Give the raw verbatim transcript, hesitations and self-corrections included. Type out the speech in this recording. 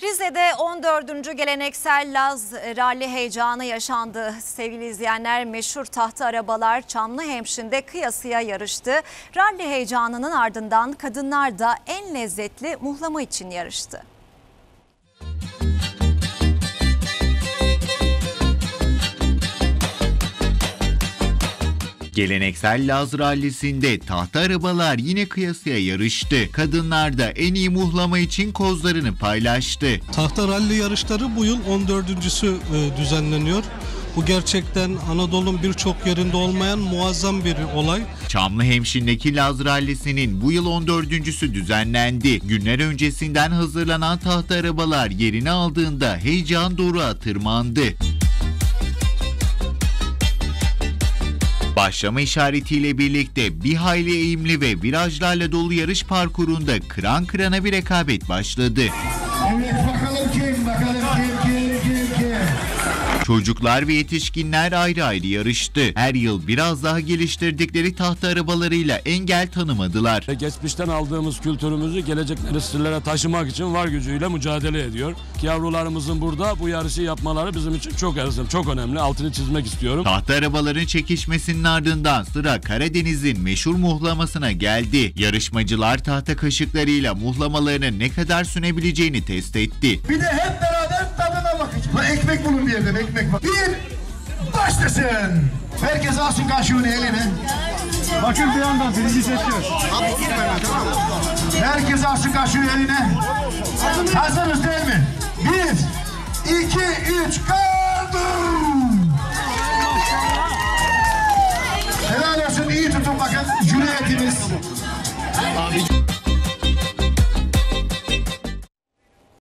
Rize'de on dördüncü geleneksel Laz ralli heyecanı yaşandı. Sevgili izleyenler, meşhur tahta arabalar Çamlıhemşin'de kıyasıya yarıştı. Ralli heyecanının ardından kadınlar da en lezzetli muhlama için yarıştı. Geleneksel Laz rallisinde tahta arabalar yine kıyasıya yarıştı. Kadınlar da en iyi muhlama için kozlarını paylaştı. Tahta ralli yarışları bu yıl on dördüncüsü düzenleniyor. Bu gerçekten Anadolu'nun birçok yerinde olmayan muazzam bir olay. Çamlıhemşin'deki Laz rallisinin bu yıl on dördüncüsü düzenlendi. Günler öncesinden hazırlanan tahta arabalar yerini aldığında heyecan doruğa tırmandı. Başlama işaretiyle birlikte bir hayli eğimli ve virajlarla dolu yarış parkurunda kıran kırana bir rekabet başladı. Evet, bakalım kim, bakalım kim, kim, kim, kim. Çocuklar ve yetişkinler ayrı ayrı yarıştı. Her yıl biraz daha geliştirdikleri tahta arabalarıyla engel tanımadılar. Geçmişten aldığımız kültürümüzü gelecek nesillere taşımak için var gücüyle mücadele ediyor. Ki yavrularımızın burada bu yarışı yapmaları bizim için çok önemli, çok önemli. Altını çizmek istiyorum. Tahta arabaların çekişmesinin ardından sıra Karadeniz'in meşhur muhlamasına geldi. Yarışmacılar tahta kaşıklarıyla muhlamalarını ne kadar sünebileceğini test etti. Bir de hep beraber tadına bakacağız. Ekmek bulun bir yerden, ekmek var. Bir, başlasın. Herkes alsın kaşığını eline. Bakın bir yandan birinci seçiyor. Herkes alsın kaşığı eline. Hazırız değil mi? Bir, iki, üç, kaldır.